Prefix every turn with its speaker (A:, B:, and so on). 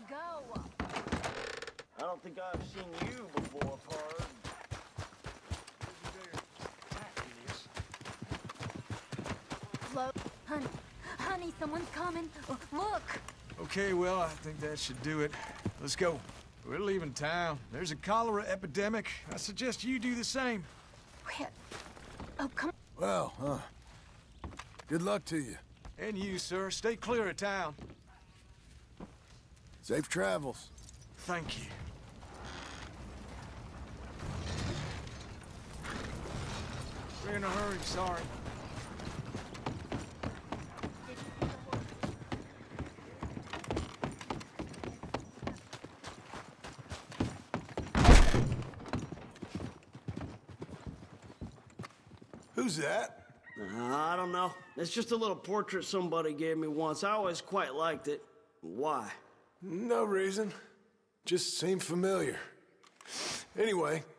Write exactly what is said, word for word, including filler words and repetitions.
A: go.
B: I don't think I've seen you before, Pard.
A: Look, honey, honey, someone's coming. Oh, look.
C: Okay, well, I think that should do it. Let's go. We're leaving town. There's a cholera epidemic. I suggest you do the same.
A: Wait. Oh, come.
D: Well, huh. Good luck to you.
C: And you, sir. Stay clear of town.
D: Safe travels.
C: Thank you. We're in a hurry, sorry.
D: Who's that?
B: Uh, I don't know. It's just a little portrait somebody gave me once. I always quite liked it. Why?
D: No reason. Just seemed familiar. Anyway,